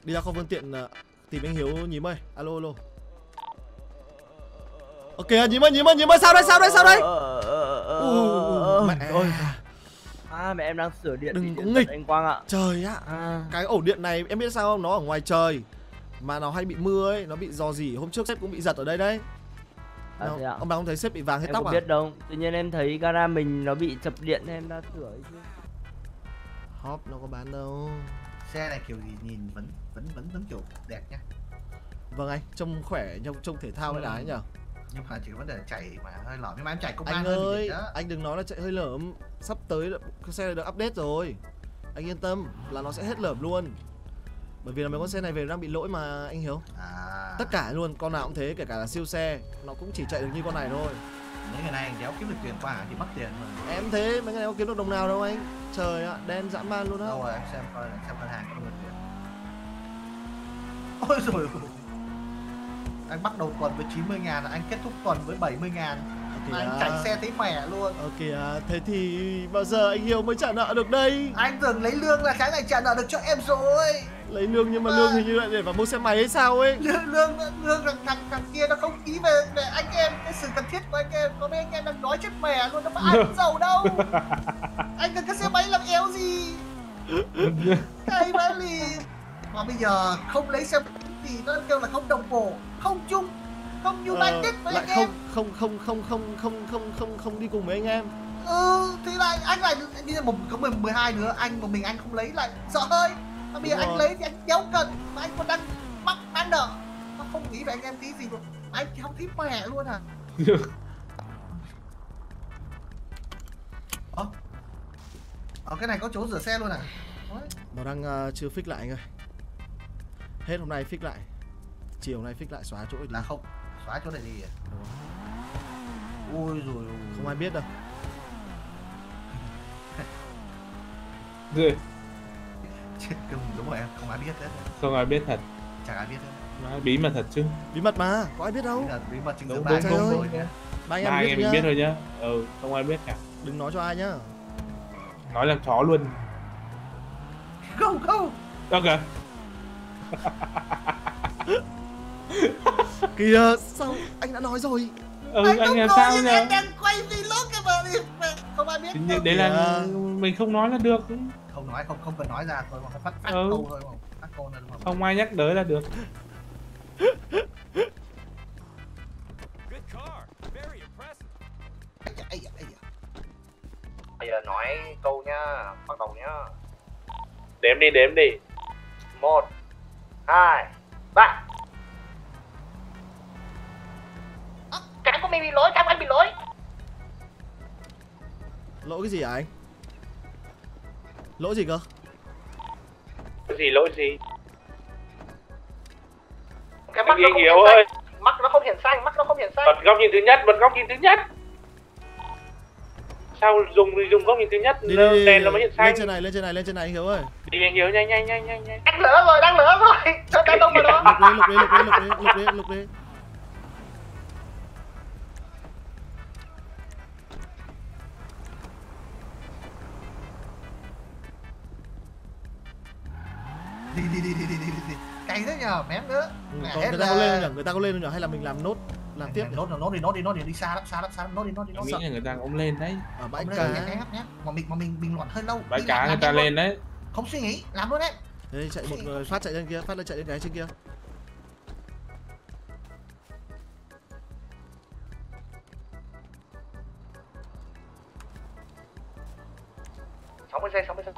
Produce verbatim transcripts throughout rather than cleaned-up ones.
Đi ra kho phương tiện uh, tìm anh Hiếu nhím ơi. Alo alo. Ok nhím ơi, nhím ơi, nhím ơi, sao đây, sao đây, sao đây? Uh, mẹ ơi. À, mẹ em đang sửa điện. Đừng có điện nghịch anh Quang ạ. Trời ạ. À. Cái ổ điện này em biết sao không? Nó ở ngoài trời mà nó hay bị mưa ấy, nó bị rò rỉ. Hôm trước sếp cũng bị giật ở đây đấy. À, Nó, thế ạ? ông bà không thấy sếp bị vàng hết Em tóc không à? biết đâu. Tự nhiên em thấy gara mình nó bị chập điện nên em đã sửa ấy chứ. Hop nó có bán đâu. Xe này kiểu gì nhìn vẫn vẫn vẫn vẫn kiểu đẹp nhá. Vâng anh, trông khỏe, trông trông thể thao cái đái nhở. Nhưng mà chỉ vấn đề chạy mà hơi lỏm, nhưng mà em chạy công an Anh hơn ơi, thì đó. anh đừng nói là chạy hơi lởm. Sắp tới cái xe này được update rồi. Anh yên tâm là nó sẽ hết lởm luôn. Bởi vì là mấy con xe này về đang bị lỗi mà anh Hiếu. À. Tất cả luôn, con nào cũng thế, kể cả là siêu xe, nó cũng chỉ chạy được như con này thôi. Mấy ngày nay anh đéo kiếm được tiền qua thì mất tiền mà. Em thế, mấy cái này có kiếm được đồng nào đâu anh. Trời ạ, đen dã man luôn á. Đâu rồi, anh xem coi là xem ngân hàng có được tiền. Ôi rồi. Anh bắt đầu tuần với chín mươi ngàn, anh kết thúc tuần với bảy mươi ngàn. Mà anh chạy xe thấy mẻ luôn. Ok à, thế thì bao giờ anh Hiếu mới trả nợ được đây? Anh tưởng lấy lương là cái này trả nợ được cho em rồi. Lấy lương nhưng mà à. lương hình như lại để vào mua xe máy hay sao ấy. Lương lương lương thằng thằng thằng kia nó không ký về để anh em cái sự cần thiết của anh em, có mấy anh em đang nói chết mẻ luôn, nó mà ai cũng giàu đâu. Anh cần cái xe máy làm éo gì? Cái má lì. Mà bây giờ không lấy xe thì nó kêu là không đồng bộ, không chung, không united với lại anh em. không không không không không không không không đi cùng với anh em. Ừ thì lại anh lại đi một có mười mười hai đứa, anh một mình anh không lấy lại sợ hơi. Mà bây giờ anh lấy thì anh đéo cần, mà anh còn đang mắc đang nợ, nó không nghĩ về anh em tí gì luôn, anh không thấy mẹ luôn à. Ơ ở cái này có chỗ rửa xe luôn à? Nó đang uh, chưa fix lại anh ơi. Hết hôm nay fix lại, chiều hôm nay fix lại, xóa chỗ đi. Là không xóa chỗ này đi à? Ôi rồi không ai biết đâu. Rồi. Đúng rồi em, không ai biết hết. Không ai biết thật. Chẳng ai biết hết. Nó bí mật thật chứ. Bí mật mà, có ai biết đâu. Bí mật chứng đúng, ba đúng, đúng, rồi đúng. Ba anh Ba em, em biết, mình biết thôi nhá. Ừ, không ai biết cả. Đừng nói cho ai nhá. Nói làm chó luôn. Không không. Ok. Kìa, sao anh đã nói rồi. Ừ, anh, anh làm sao nhỉ? Anh đang quay vlog cái mà đi, không ai biết. Nhưng đấy là mình không nói là được. Không nói, không không cần nói ra thôi, mà phải phát phát ừ. câu thôi, mà phát câu là đúng. Không ai nhắc tới là được. Bây giờ nói câu nhá, bắt đầu nhá. Đếm đi, đếm đi. Một, hai, ba. À, cái của mình bị lỗi, cái của anh bị lỗi. Lỗi cái gì hả anh? Lỗi gì cơ? Cái gì lỗi gì? Cái mắt nó không Hiếu ơi. Mắt nó không hiển xanh, mắt nó không hiển xanh. Bật góc nhìn thứ nhất, bật góc nhìn thứ nhất. Sao dùng dùng góc nhìn thứ nhất? Đi, đi, đèn nó mới hiện xanh. Lên trên này, lên trên này, lên trên này anh Hiếu ơi. Đi anh Hiếu, nhanh nhanh nhanh nhanh nhanh. Anh lỡ rồi, đang lỡ rồi. Cho cái lông vào đó. Lục đi, lục đi, lục đi, lục đi, lục đi, lục đi. Đi đi đi đi đi đi đi. Cay thế nhờ, mém nữa. Ừ, còn người ta có lên nhỉ? Người ta có lên nhỉ? Hay là mình làm nốt, làm tiếp nhỉ? Nốt nốt đi, nốt đi, nốt đi, đi xa lắm, xa lắm, xa lắm, nốt đi, nốt đi, nốt. Nghĩ là người ta cũng lên đấy. Ở bãi Không cá. lên, nhé, nhé. Mà mình mà mình mình loạn hơi lâu. Bãi Đi cá làm, người làm ta nhanh lên luôn. đấy. Không suy nghĩ, làm luôn đấy. Đây chạy một người phát chạy lên kia, phát lên chạy lên cái trên kia. sáu mươi giây, sáu mươi giây.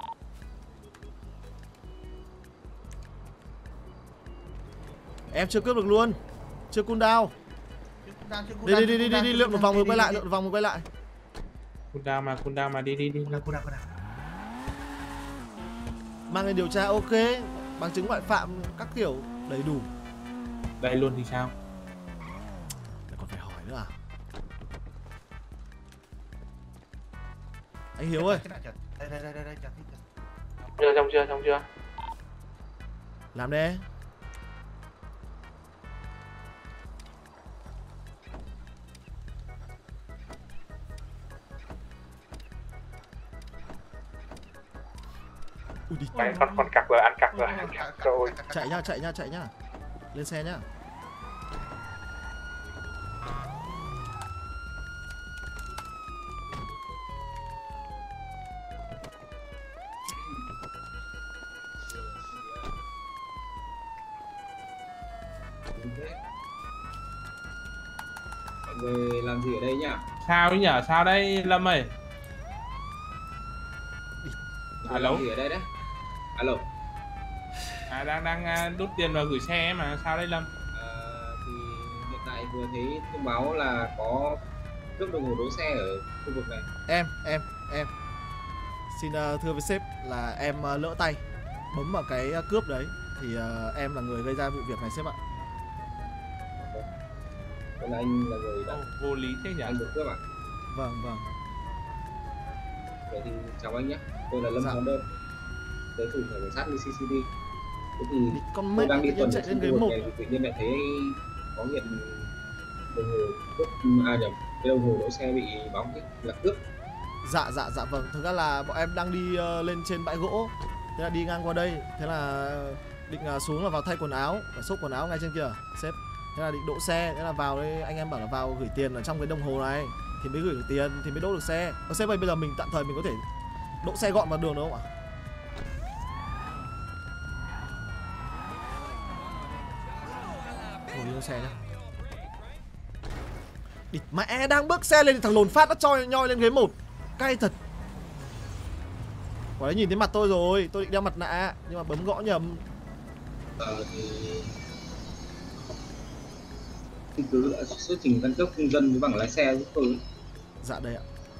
Em chưa cướp được luôn. Chưa cool down. Đi đi đi đi đi đi lượn một vòng rồi quay lại, lượn một vòng rồi quay lại. Cool down mà, cool down mà, đi đi đi. Cool down, cool down, cool down. Mang lên điều tra ok, bằng chứng ngoại phạm các kiểu đầy đủ. Đây luôn thì sao? Lại còn phải hỏi nữa à? Anh Hiếu ơi. Đây đây đây đây đây. Chưa xong chưa, xong chưa? Làm đi. Ui đi. Đấy, con con cặc rồi, ăn cặc rồi, ăn cặc rồi. Chạy nhá, chạy nhá, chạy nhá. Lên xe nhá. Mọi người làm gì ở đây nhỉ? Sao ấy nhở? Sao đây Lâm ơi? Mọi người làm gì ở đây đấy? Alo. À, đang đang à, đút tiền vào gửi xe mà. Sao đây Lâm? À, thì hiện tại vừa thấy thông báo là có cướp đồng hồ đỗ xe ở khu vực này. Em, em, em. Xin uh, thưa với sếp là em uh, lỡ tay bấm vào cái uh, cướp đấy thì uh, em là người gây ra vụ việc này sếp ạ. Còn là anh là người đã Ô, vô lý thế nhỉ? anh được cướp à? Vâng, vâng. Vậy thì chào anh nhé. Tôi là Lâm Dạ. Thắng Đơn, tới thủ cảnh sát xê xê tê. Thế thì Con tôi mẹ đang đi tự nhiên tuần chạy trên lên ghế khu vực một. này thì tự nhiên lại thấy có hiện đồng hồ cướp, à nhầm, cái đồng hồ đỗ xe bị bóng ấy, là cướp. Dạ, dạ, dạ vâng. Thực ra là bọn em đang đi uh, lên trên bãi gỗ. Thế là đi ngang qua đây. Thế là định uh, xuống là vào thay quần áo. Và xốc quần áo ngay trên kia sếp. Thế là định đỗ xe. Thế là vào đây, anh em bảo là vào gửi tiền ở trong cái đồng hồ này thì mới gửi được tiền, thì mới đỗ được xe. Ờ, sếp ơi, bây giờ mình tạm thời mình có thể đỗ xe gọn vào đường đúng không ạ? Ngồi đi xe nhá. Địt mẹ, đang bước xe lên thì thằng lồn phát nó choi nhoi lên ghế một. Cay thật. Quả đấy nhìn thấy mặt tôi rồi, tôi định đeo mặt nạ nhưng mà bấm gõ nhầm. Ờ thì thì cứ đã xuất trình căn cước công dân với bằng lái xe giúp tôi. Dạ đây ạ.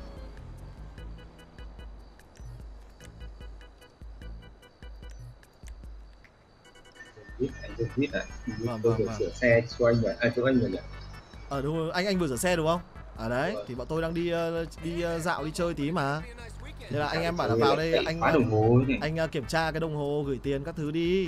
Viết anh được viết này. Vâng, Tôi vâng, được vâng. sửa xe cho anh rồi, à cho anh rồi nhỉ? Ờ đúng rồi, anh anh vừa rửa xe đúng không? À đấy, Vâng. thì bọn tôi đang đi uh, đi uh, dạo đi chơi tí mà. Thế là anh em bảo là vào đây anh khóa đồng hồ ấy này. anh uh, kiểm tra cái đồng hồ gửi tiền các thứ đi.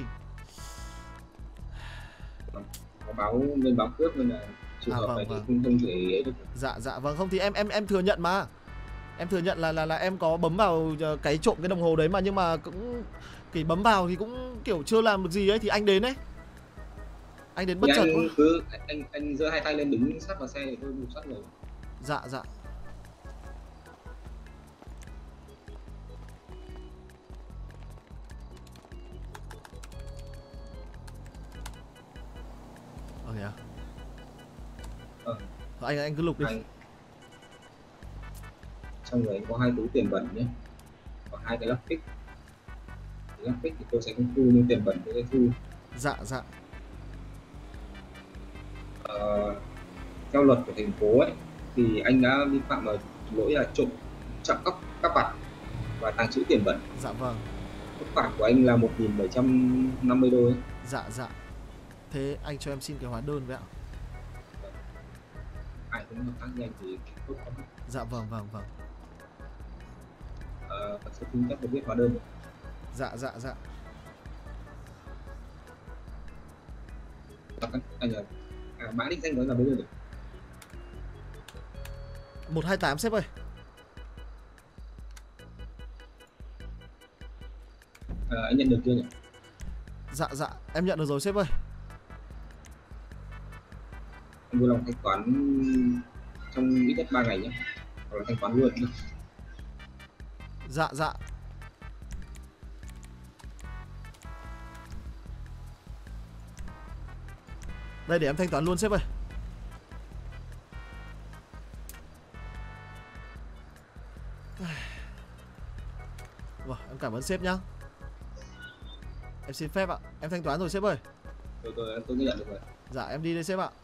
Có báo lên báo cướp nên là trường À, hợp vâng, này thì vâng. không không thể ấy được. Dạ dạ vâng, không thì em em em thừa nhận mà. Em thừa nhận là là là em có bấm vào uh, cái trộm cái đồng hồ đấy mà, nhưng mà cũng thì bấm vào thì cũng kiểu chưa làm được gì ấy thì anh đến đấy. Anh đến bất Thì chợt anh quá. cứ anh anh giơ hai tay lên đứng sát vào xe thì tôi buộc sát người. Dạ dạ. Ờ kìa. Ờ. Thôi anh anh cứ lục đi. Anh trong người anh có hai túi tiền bẩn nhé, và hai cái lắc pick. Lắc pick thì tôi sẽ không thu nhưng tiền bẩn tôi sẽ thu. Dạ dạ. Ờ, theo luật của thành phố ấy thì anh đã vi phạm vào lỗi là trộm, trộm cắp, cắp vặt và tàng trữ tiền bẩn. Dạ vâng. Mức phạt của anh là một nghìn bảy trăm năm mươi đô ấy. Dạ dạ. Thế anh cho em xin cái hóa đơn với ạ. Ai cũng hợp tác nhanh thì tốt lắm. Dạ vâng vâng vâng. Ờ, sẽ xin phép được viết hóa đơn. Dạ dạ dạ. Anh là à, mã định danh đó là bây giờ được. một hai tám sếp ơi. À, anh nhận được chưa nhỉ? Dạ dạ, em nhận được rồi sếp ơi. Anh vui lòng thanh toán trong ít nhất ba ngày nhé, hoặc là thanh toán luôn nhé. Dạ dạ. Đây để em thanh toán luôn sếp ơi. Vâng, em cảm ơn sếp nhá. Em xin phép ạ. Em thanh toán rồi sếp ơi. Tôi tôi tôi nhận được rồi. Dạ em đi đây sếp ạ.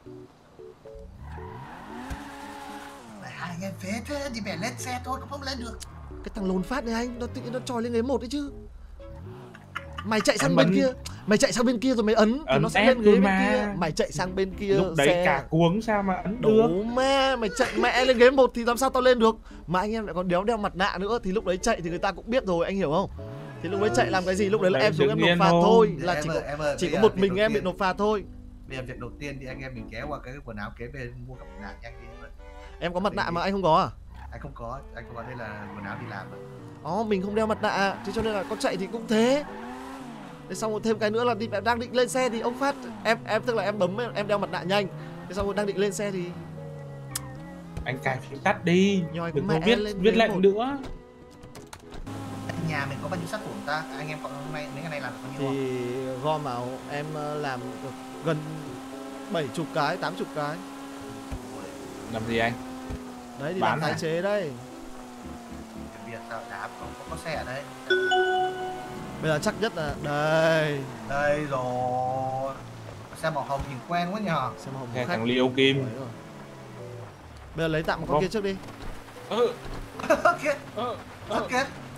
Mày hai anh em phế thế thì mẹ lên xe thôi cũng không lên được. Cái thằng lồn phát này anh, nó tự nhiên nó tròi lên ghế một đấy chứ. Mày chạy sang Anh bên bấm- kia, mày chạy sang bên kia rồi mày ấn, thì Ấn nó sẽ ép lên ghế thôi bên mà. kia. Mày chạy sang bên kia Lúc đấy xe. cả cuống sao mà ấn được. Đủ mẹ, mày chạy mẹ lên ghế một thì làm sao tao lên được. Mà anh em lại còn đéo đeo mặt nạ nữa thì lúc đấy chạy thì người ta cũng biết rồi, anh hiểu không? Thì lúc đấy chạy làm cái gì, lúc đấy là Đấy, em xuống em đương nộp nhiên phạt thôi. thôi, là Em chỉ ơi, có em ơi, chỉ bây có giờ một việc mình đầu em bị tiên- nộp phạt thôi. Bây giờ việc đầu tiên thì anh em mình kéo qua cái quần áo kế bên mua cặp mặt nạ nhanh đi em ơi. Em có mặt nạ mà anh không có à? Anh không có, anh không có, đây là quần áo đi làm rồi. Ó, mình không đeo mặt nạ, thế cho nên là con chạy thì cũng thế. Thế xong rồi thêm cái nữa là đi đang định lên xe thì ông Phát em em tức là em bấm em đeo mặt nạ nhanh. Thế xong rồi đang định lên xe thì Anh cài phím tắt đi, nhoi đừng mẹ có viết lên viết ghế lệnh một. nữa. Nhà mình có bao nhiêu sát thủ ta? Anh em còn hôm nay mấy ngày này làm được bao nhiêu không? Thì gom vào em ờ, làm được gần bảy chục cái, tám chục cái. Làm gì anh? Đấy đi Bán làm tái à? chế đây. Cái việc sao đạp có, có, có xe ở đây. Bây giờ chắc nhất là đây. Đây rồi. Xe màu hồng nhìn quen quá nhờ. Xem hồng Nghe khách. thằng Liêu Kim. Đấy rồi. Bây giờ lấy tạm một con Vâng. kia trước đi. Ơ, Ok, ơ, ơ. ok.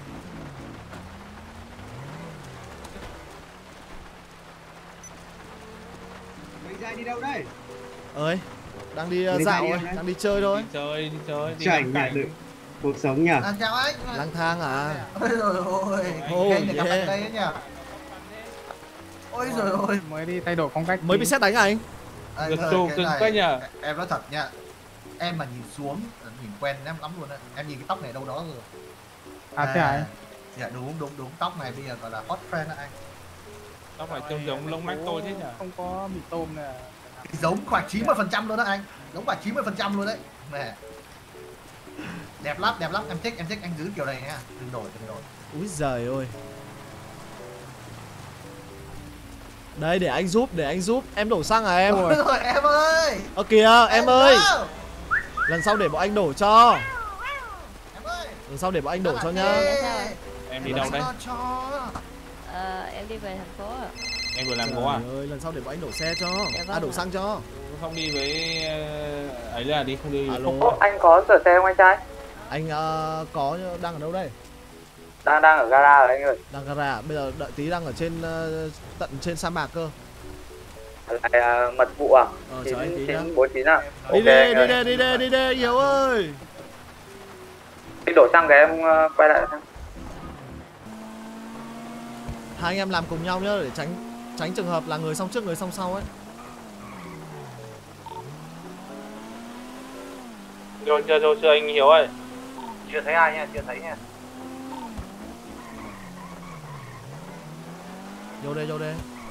Mình ra đi đâu đây? Ơi, đang đi ờ, Lấy dạo tay đi thôi, em đấy. đang đi chơi thôi. Đi chơi, đi chơi, đi Trải ngắm nghiệm cảnh. được cuộc sống nhỉ? À, chào anh. Lang thang à? Ôi rồi ôi, Oh, kênh này gặp yeah. anh đây ấy nhỉ. Ôi rồi ôi. Mới đi thay đổi phong cách. Mới bị xét đánh à anh? Anh Giật ơi, trù cái cưng này- quá nhờ. Em nói thật nha. Em mà nhìn xuống, nhìn quen em lắm luôn á. Em nhìn cái tóc này đâu đó rồi. À thế à? Dạ đúng đúng đúng, tóc này bây giờ gọi là hot trend á anh. Nó phải trông giống lông mắc tôi thế nhở? Không có mì tôm nè. Giống khoảng chín mươi phần trăm luôn đó anh. Giống khoảng chín mươi phần trăm luôn đấy. Nè. Đẹp lắm, đẹp lắm, em thích, em thích anh giữ kiểu này nha. Đừng đổi, đừng đổi. Úi giời ơi. Đây để anh giúp, để anh giúp. Em đổ xăng à em? Ôi rồi em ơi. Ơ kìa, em ơi. đâu? Lần sau để bọn anh đổ cho. Em ơi. Lần sau để bọn anh đổ cho nhá. Ê, Sao ạ? Em đi đâu đây? lo cho. Ờ, em đi về thành phố ạ. Em vừa làm gỗ à? Trời ơi, lần sau để bọn anh đổ xe cho. Dạ vâng À đổ ạ. xăng cho. Không đi với ờ, ấy là đi không đi. Alo. Anh có sửa xe không anh trai? Anh ờ, có đang ở đâu đây? Đang đang ở gara rồi anh ơi. Đang gara à? Bây giờ đợi tí đang ở trên ờ, tận trên sa mạc cơ. Lại à, mật vụ à? Ờ chờ anh tí nhá. chín bốn chín à? Đi Ok đi anh đi ơi. đi đi đi đi đi Hiếu ơi. Đi đổ xăng cái em ờ, quay lại xem. Hai anh em làm cùng nhau nhá để tránh tránh trường hợp là người xong trước người xong sau ấy. Rồi chưa rồi chưa anh Hiếu ơi. Chưa thấy ai nha, chưa thấy nha. Vô đây vô đây.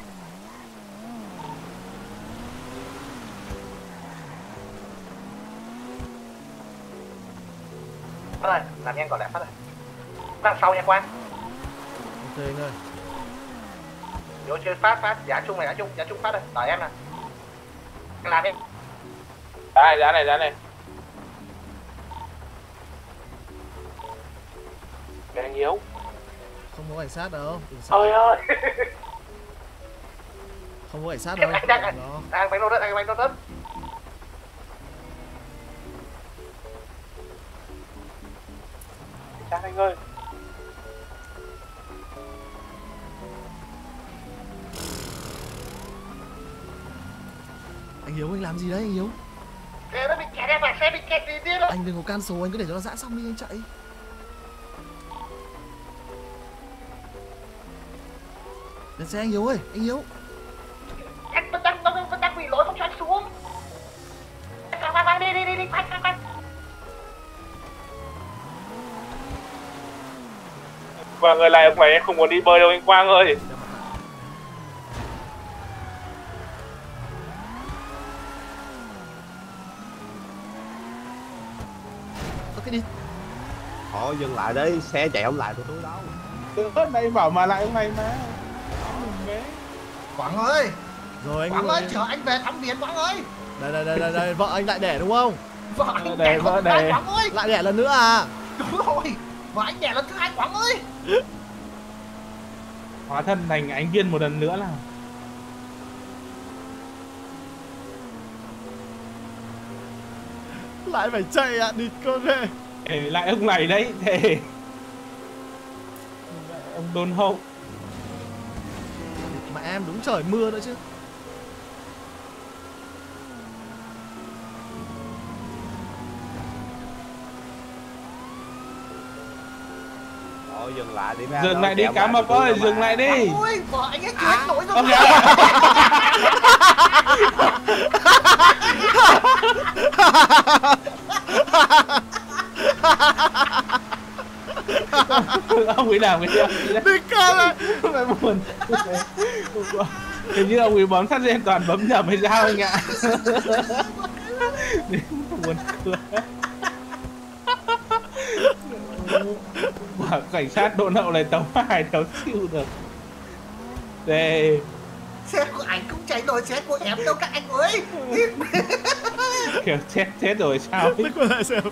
Phát ơi, làm nhanh còn lẹ Phát ơi. Đằng sau nha Quang. Ok anh ơi. Vô chơi Phát, Phát, giá chung này, giá chung, giá chung Phát ơi, đợi em nè. Anh làm đi. Giá này, giá này, giá này. Để anh Hiếu. Không có cảnh sát đâu. Đừng sợ. Ôi ơi. Không có cảnh sát đâu. Anh đang, Đó. anh bánh đốt đất, anh bánh đốt đất. Chắc anh ơi. Anh Hiếu anh làm gì đấy anh Hiếu? Xe nó bị kẹt em à, xe bị kẹt gì điên đâu. Anh đừng có can số, anh cứ để cho nó giã xong đi anh chạy. Lên xe anh Hiếu ơi, anh Hiếu. Anh vẫn đang, vẫn, vẫn đang bị lỗi không cho anh xuống. Quang, Quang, Quang, đi, đi, đi, đi, Quang, Quang, Quang. Và người lại ông ấy không muốn đi bơi đâu anh Quang ơi. Ok đi. Thôi dừng lại đi, xe chạy không lại tụi tôi đâu. Từ đây bảo mà lại ông này mà. Quang ơi, Rồi anh Quang ơi. ơi, chờ anh về thăm Viễn Quang ơi. Đây đây đây đây đây, vợ anh lại đẻ đúng không? Vợ anh Ờ, đẻ đẻ, không vợ thứ hai đẻ. Quang ơi. Lại đẻ lần nữa à? Đúng rồi, vợ anh đẻ lần thứ hai Quang ơi. Hóa thân thành anh Viên một lần nữa là. Lại phải chạy ạ, à, địt con này. Để lại ông này đấy, thề. Ông đôn hậu. Mà em đúng trời mưa nữa chứ. Thôi dừng lại đi ra. Dừng lại đi cá mập ơi, dừng lại đi. Ôi, vợ anh ấy chưa hết nổi rồi. Ông Ôi, Ông ấy làm cái gì? Đi cơ này. Mẹ buồn. Hình như ông ấy bấm thắt dây an toàn bấm nhầm hay sao anh ạ. Buồn cười. Quả cảnh sát đỗ đậu này tấu hai tấu siêu được. Đây. Xe của anh cũng cháy nổi, xe của em đâu các anh ơi. Kiểu chết chết rồi sao? Thích quay lại xem.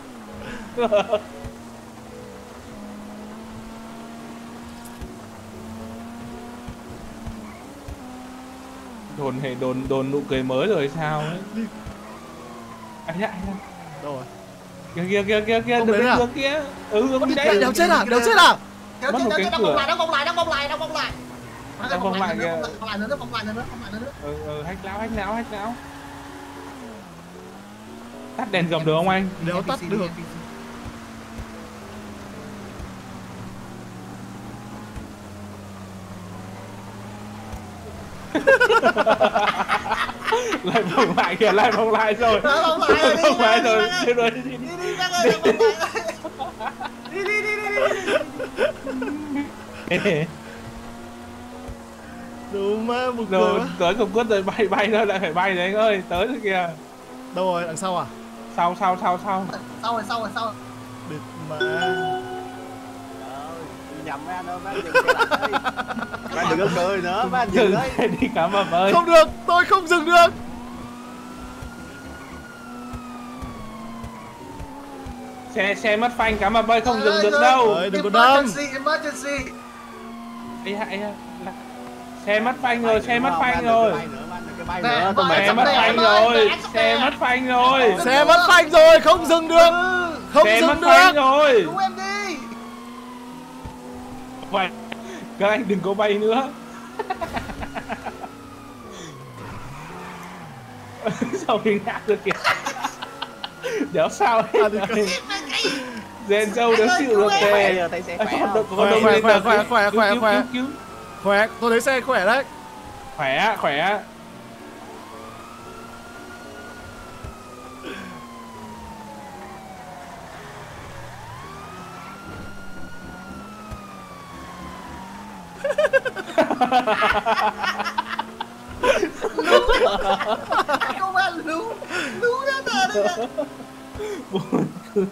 Đồn hay đồn đồn nụ cười mới rồi sao ấy. Anh ạ, anh ạ. Đâu rồi? Kìa kìa kìa kìa kìa, Không được đến cái à? cửa kia. Ừ, hướng đi Đéo đấy. đéo chết à? Đéo chết à? Kéo Mất chết, một kéo cái chết, đang cửa. vòng lại, đang vòng lại, đang vòng lại, đang vòng lại. Đang vòng lại kìa. Vòng lại nữa, vòng lại nữa, vòng lại nữa. Ừ, ừ, hack não, hack não, hack não. Tắt đèn gầm được không anh? Đéo tắt được. Lại vòng lại kìa, lại vòng lại rồi. Vòng lại Vòng lại rồi, đi rồi, đi đi đi các ơi, vòng lại. Đi đi đi đi đi. Đúng má, một Rồi, người quá. tới không quất rồi, bay bay thôi, lại phải bay đấy anh ơi, tới rồi kìa. Đâu rồi, đằng sau à? Sau, sau, sau, sau. Sau rồi, sau rồi, sau rồi. Địt má. Nhầm mấy anh ơi, mấy anh dừng xe lại đi. Mấy anh đừng có cười nữa, mấy anh dừng Dừng đấy. đi cả mập ơi. Không được, tôi không dừng được. Xe xe mất phanh cả mập ơi, không dừng được đâu. Ơi, đừng có đâm. Emergency, emergency. Ây da, ây da, là- xe mất phanh rồi, xe mất phanh rồi. Bay Nè, nữa, tôi bay mệt. Xe mất Nè, phanh nè, rồi, nè, xe nè. mất phanh rồi. Xe mất phanh rồi, không dừng được. Không Xe mất dừng phanh được. rồi. Cứu em đi. Vậy, các anh đừng có bay nữa. Sao mình ngã được kìa. Đéo sao À, hết. thì Rồi. Gen Châu đéo chịu được Bây kìa. giờ thấy xe À, khỏe còn không? đâu- còn Khỏe, đâu khỏe, lên khỏe, được. khỏe, Cứu, khỏe, cứu, khỏe, cứu, khỏe. cứu, cứu. Khỏe, tôi thấy xe khỏe đấy. Khỏe, khỏe. Công an lú. Lú ra tờ đây nè. Buồn cười.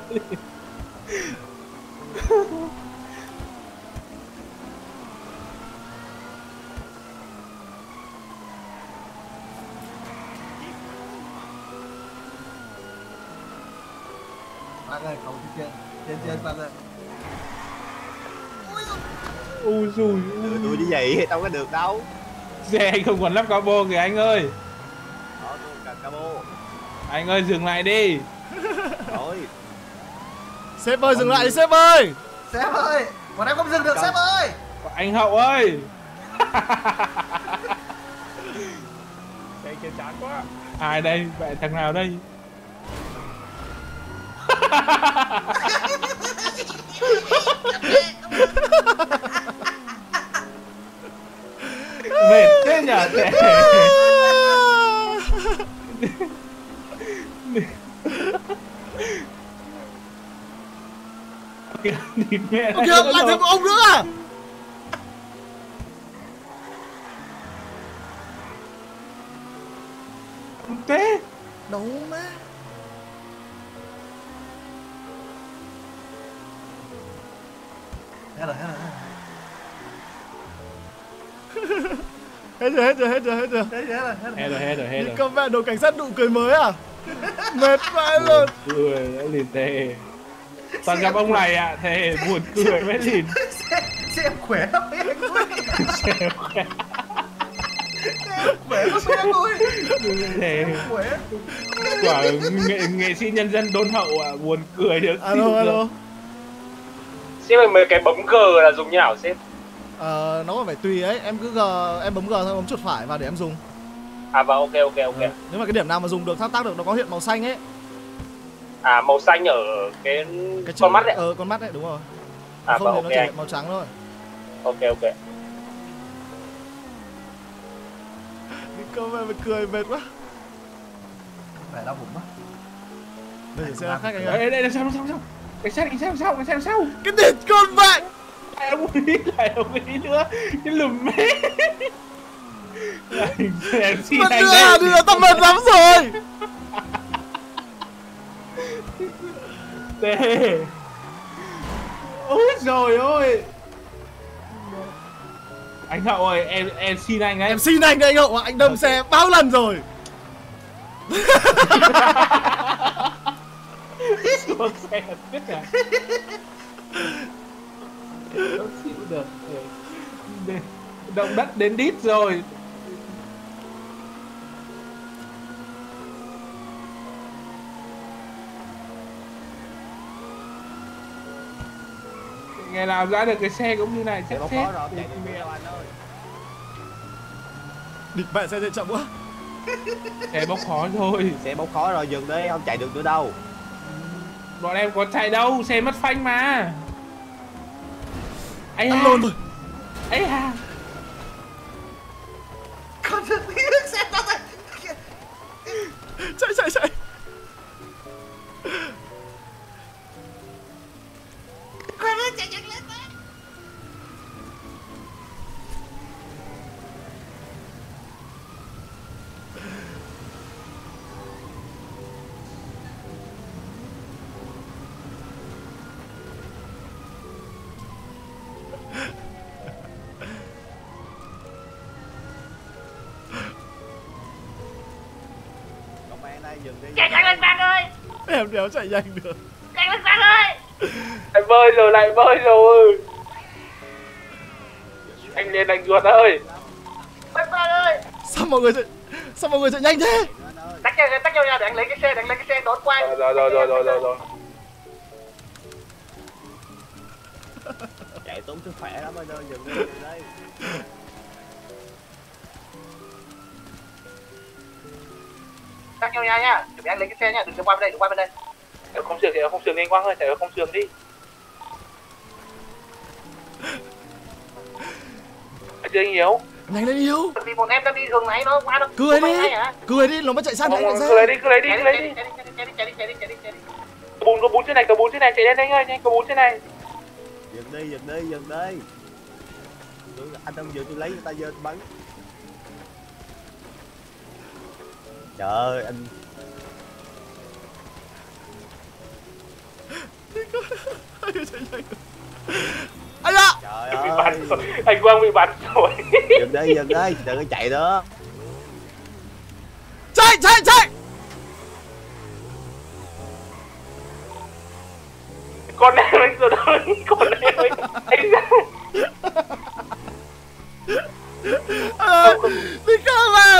Bác ơi, cầu trên trên trên bác ơi. Ui dùi. Ừ, tôi như vậy đâu có được đâu. Xe anh không còn lắp cabo kìa anh ơi. Đó, tôi cần cabo. Anh ơi dừng lại đi. Rồi. Sếp ơi, dừng lại đi sếp ơi. Sếp ơi, bọn em không dừng được sếp ơi. Anh Hậu ơi. Xe kia chán quá. Ai đây? Vậy thằng nào đây? Mệt thế nhở trẻ. Địt mẹ Ơ kìa, lại thêm một ông nữa à? thế. Đâu má. Hết rồi, hết rồi. Hết rồi, hết rồi, hết rồi, hết rồi. Hết rồi, hết rồi. Hết rồi, hết rồi, hết Những rồi. công vẹn đồ cảnh sát nụ cười mới à? Mệt vãi luôn. Cười đã liền thề. Toàn gặp ông này ạ, thề buồn cười mới lìn. Xem khỏe lắm mấy anh ơi. Xem khỏe. Xem khỏe lắm mấy anh ơi. Thề Khỏe. quả nghệ, nghệ sĩ nhân dân đôn hậu ạ, buồn cười được. Alo, alo. Sếp ơi, mấy cái bấm G là dùng như nào sếp? Ờ, nó còn phải tùy ấy, em cứ G, em bấm G thôi, bấm chuột phải vào để em dùng. À vâng, ok ok ok. Ừ. Nếu mà cái điểm nào mà dùng được thao tác được nó có hiện màu xanh ấy. À màu xanh ở cái, Cái con mắt đấy. Ờ, con mắt đấy, đúng rồi. À Không vâng, thì ok nó chỉ anh. hiện màu trắng thôi. Ok ok. Những công vẹn mà cười mệt quá. Khỏe đau bụng quá. Đây, để xem khách anh Đây ơi. đây đây sao sao sao. Cảnh sát, cảnh sát đằng sau, cảnh sát đằng sau. Cái địt con vậy. Lại ông ý, lại ông ý nữa. Cái lùm mê. em xin Mà anh đưa đây. đưa tao mệt lắm rồi. Tê. Ôi trời ơi. Anh Hậu ơi, em em xin anh đấy. Em xin anh đây anh Hậu, anh đâm xe bao lần rồi. Xuống xe biết à? Không chịu được. Động đất đến đít rồi. Ngày nào ra được cái xe cũng như này chết chết. Địt mẹ xe chạy chậm quá. Xe bốc khói thôi. Xe bốc khói rồi, dừng đi, không chạy được nữa đâu. Bọn em có chạy đâu, xe mất phanh mà. Ấy Ăn à. lồn rồi. Ấy à. Con đừng đi nước xe tao rồi. Chạy chạy chạy. Quên đi, chạy nhanh lên. Công an đây, dừng đi. Chạy nhanh lên bạn ơi. Em đéo chạy nhanh được. Nhanh lên bạn ơi. Lại bơi rồi, lại bơi rồi. Anh lên anh ruột ơi. Bạn bạn ơi. Sao mọi người chạy Sao mọi người chạy nhanh thế? Tách nhau, tách nhau ra để anh lấy cái xe, để anh lấy cái xe đón qua. Rồi rồi rồi rồi rồi rồi rồi. Chạy tốn sức khỏe lắm anh ơi, dừng đi, dừng đi. Tách nhau ra nha, để anh lấy cái xe nha, đừng có qua bên đây, đừng qua bên đây. Chạy không sườn, chạy không sườn đi anh Quang ơi, chạy không sườn đi. Anh chưa anh Hiếu. Nhanh lên Hiếu. Vì một em đang đi đường này nó qua nó. Cười đi. Cười đi, nó mới chạy sang Không, đấy chạy cứ lấy ra. đi, cứ lấy đi, cứ lấy đi. Chạy đi, chạy đi, chạy đi, chạy đi, chạy đi, chạy đi. Có bún, có bún trên này, có bún trên này, chạy lên anh ơi, nhanh, có bún trên này. Dừng đi, dừng đi, dừng đi. Tôi, anh không dừng tôi lấy người ta dơ tôi bắn. Trời ơi, anh Anh ạ. trời Bị ơi. bắn rồi. Anh Quang bị bắn rồi. Dừng đi, dừng đi, đừng có chạy nữa. Chạy chạy chạy. Con em anh rồi đấy, con em anh. Anh ra. Ơi, đi cơ mà.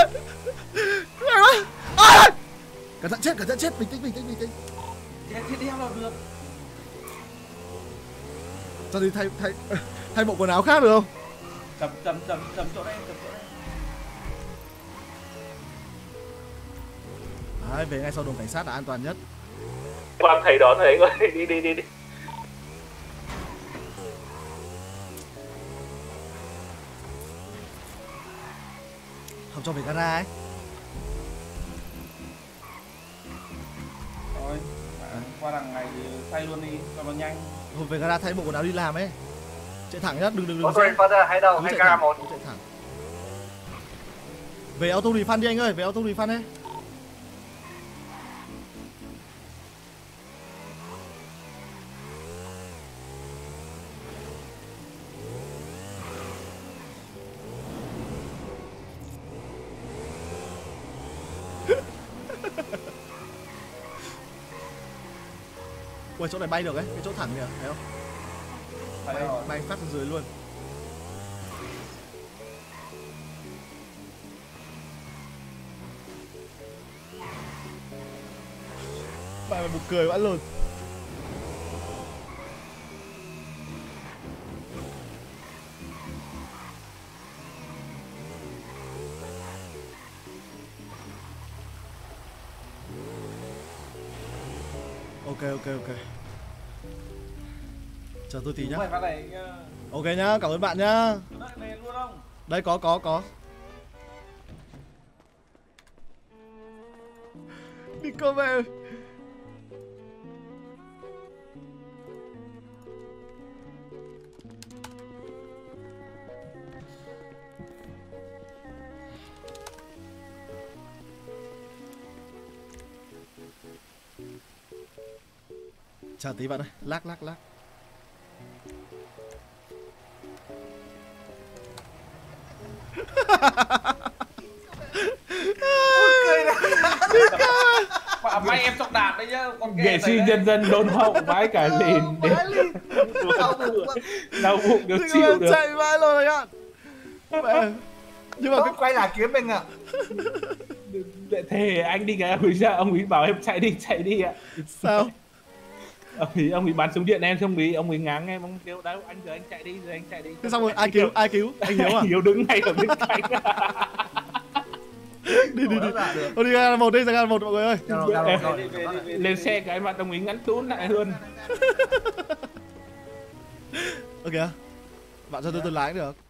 Ôi, cẩn thận chết, cẩn thận chết, bình tĩnh, bình tĩnh, bình tĩnh. Chết đeo là được. Cho đi thay thay thay bộ quần áo khác được không? Chầm chầm chầm chầm chỗ đây, chầm chỗ đây. Đấy, về ngay sau đồn cảnh sát là an toàn nhất. Quang thầy đón rồi anh ơi, đi đi đi đi. Không cho về gara ấy. Thôi, qua đằng này thì thay luôn đi, cho nó nhanh. Thôi về gara thay bộ quần áo đi làm ấy. Chạy thẳng nhá, đừng đừng đừng. Auto refund hay đâu, Cứ hay chạy gara thẳng, một. cứ chạy thẳng. Về auto refund đi anh ơi, về auto refund đi. Ui, chỗ này bay được ấy, cái chỗ thẳng kìa, thấy không? Phải Bay, rồi. bay phát ra dưới luôn. Bạn mày buồn cười vãi luôn. Ok ok ok. Chờ tôi tí nhá. Phải phát này nhá. Ok nhá, cảm ơn bạn nhá. Đợi về luôn không? Đây có có có. Đi cơ về. Chờ tí bạn ơi, lắc lắc lắc. Bà may em trong đạn đấy nhá, con Nghệ sĩ nhân dân đôn hậu vãi cả lìn. Đau bụng được chịu được. Chạy vãi luôn rồi ạ. Mẹ. Nhưng mà cái quay lại kiếm mình ạ. Thề anh đi cái ông ấy ra, ông ấy bảo em chạy đi chạy đi ạ. Sao? Ông ấy ông ấy bắn súng điện em, xong ấy ông ấy ngáng em, ông kêu đấy anh giờ anh chạy đi, giờ anh chạy đi. Thế xong rồi ai cứu? Ai cứu? Anh Hiếu à? Hiếu đứng ngay ở bên cạnh. Đi đi đi. Thôi đi ra một đi, ra một mọi người ơi. Lên xe cái mặt ông ấy ngắn tún lại luôn. Ok. Bạn cho tôi tôi lái được.